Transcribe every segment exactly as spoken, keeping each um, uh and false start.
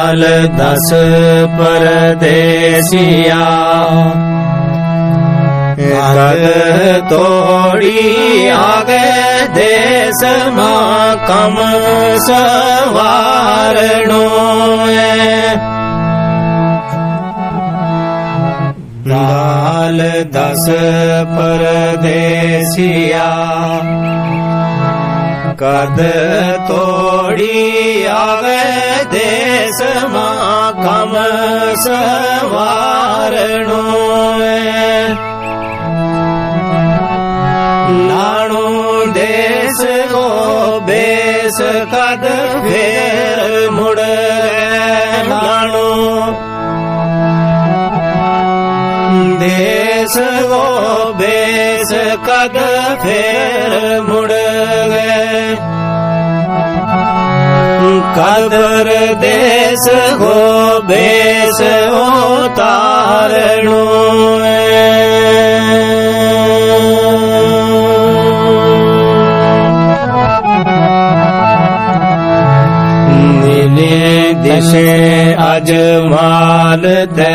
दाल दस परदेसिया कद तोड़ी आगे देश मां कम सवारणो दाल दस परदेसिया कद तोड़ी आवे देश मां कम सवारणो लाणो देश को बेस कद फेर मुड़ लाणो देश को बेस कद फेर मुड़ गए कदर देश को बेस उतारणो नीले दिशे अजमाल ते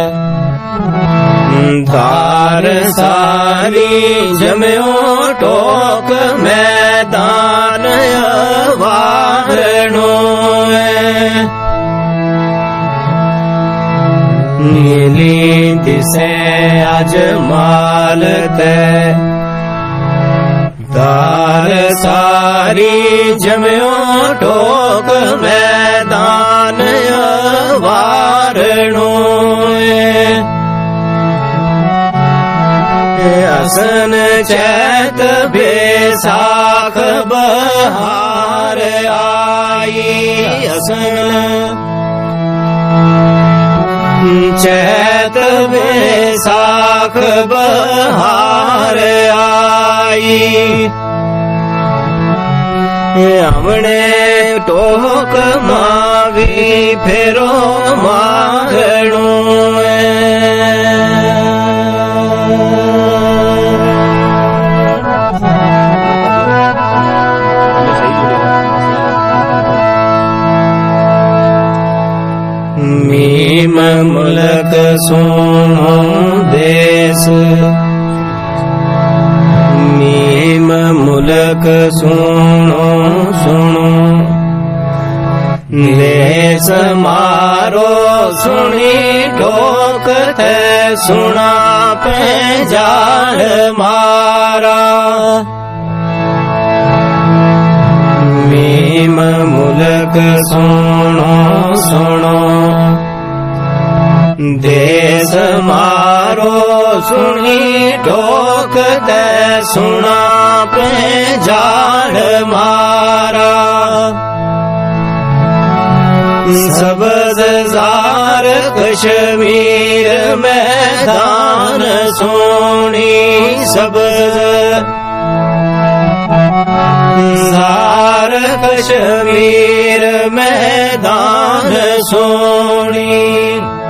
धार सारी जम्यो टोक मैदान वारणो नीली दिसे अजमाल ते धार सारी जम्यो टोक मैदान वारणो असन चैत बैसाख बहार आई असन चैत बैसाख बहार आई हमने टोक मावी फेरो मारणो मीम मुल्क सुनो देश मीम मुल्क सुनो सुनो देश मारो सुनी ठोक थे सुना पे जाल मारा मीम मुल्क सुनो सुनो देश मारो सुनी ठोक दे सुना पे जाल मारा सबज जार कश्मीर मैदान सोनी सबज जार कश्मीर मैदान सोनी